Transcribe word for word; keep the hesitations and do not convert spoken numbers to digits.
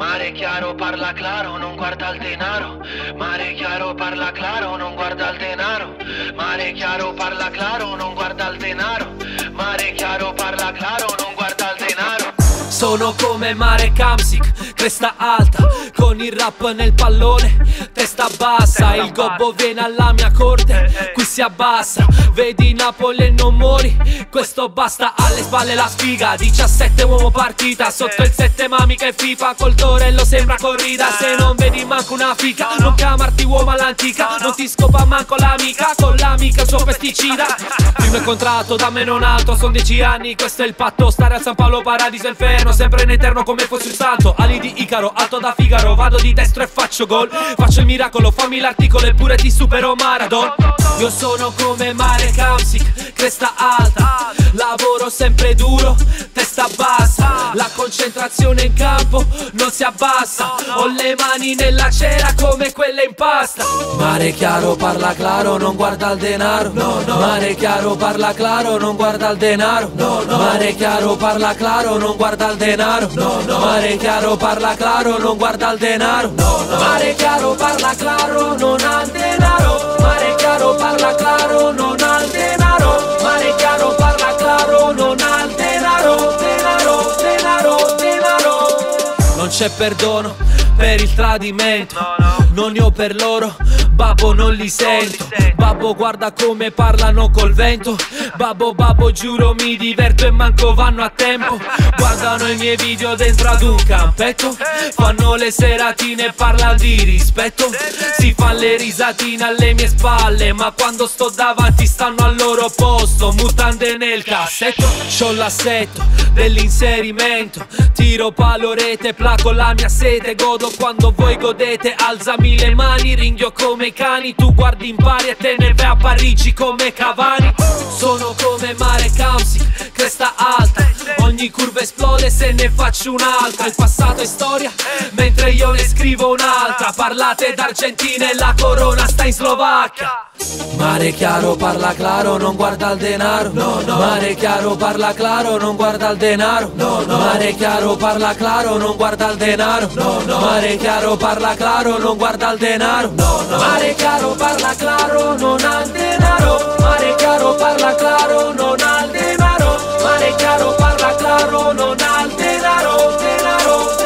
Mare chiaro, parla claro, non guarda il denaro. Mare chiaro, parla claro, non guarda il denaro. Mare chiaro, parla claro, non guarda il denaro. Mare chiaro, parla claro, non guarda il denaro. Sono come Marek Hamsik, cresta alta, con il rap nel pallone, testa bassa. Il gobbo viene alla mia corte, qui si abbassa. Vedi Napoli e non muori, questo basta. Alle spalle la sfiga, diciassette uomo partita. Sotto il sette mami che FIFA, col torello sembra corrida. Se non vedi manco una fica, non chiamarti uomo all'antica. Non ti scopa manco l'amica, con l'amica il suo pesticida. Primo contratto, dammi non altro, son dieci anni, questo è il patto. Stare a San Paolo, Paradiso e Inferno, sempre in eterno come fossi un santo. Ali di Icaro, alto da Figaro, vado di destro e faccio gol. Faccio il miracolo, fammi l'articolo eppure ti supero Maradona. Io sono come Marek Hamsik, cresta alta, lavoro sempre duro, testa bassa. La concentrazione in campo non si abbassa. Ho le mani nella cera come quelle in pasta. Mare chiaro, parla claro, non guarda il denaro. No, no. Mare chiaro, parla claro, non guarda il denaro. No, no. Mare chiaro, parla claro, non guarda il denaro. No, no. Mare chiaro, parla claro, non guarda il denaro. No, no. Mare chiaro, parla claro, non ha il denaro. Mare chiaro, parla claro, non ha il denaro. Mare chiaro, parla claro, non ha il denaro. Denaro, denaro, denaro. Non c'è perdono per il tradimento, non io per loro, babbo non li sento. Babbo guarda come parlano col vento. Babbo, babbo giuro mi diverto e manco vanno a tempo. Guardano i miei video dentro ad un campetto, fanno le seratine e parlano di rispetto. Si fanno le risatine alle mie spalle, ma quando sto davanti stanno al loro posto. Mutande nel cassetto, c'ho l'assetto dell'inserimento. Tiro palo rete, placo la mia sete. Godo quando voi godete, alzami le mani. Ringhio come i cani, tu guardi impari e te ne vai a Parigi come Cavani. Sono come Marek Hamsik, cresta alta, ogni curva esplode se ne faccio un'altra. Il passato è storia, mentre io ne scrivo un'altra. Parlate d'Argentina e la corona sta in Slovacchia. Mare chiaro, parla claro, non guarda il denaro. No, no. Mare chiaro, parla claro, non guarda il denaro. No, no. Mare chiaro, parla claro, non guarda il denaro. No, no. Mare chiaro, parla claro, non guarda il denaro. No, no. Mare chiaro, parla claro, non ha il denaro. Mare chiaro, parla claro, non ha il denaro. Mare chiaro, parla claro, non ha il denaro. Denaro.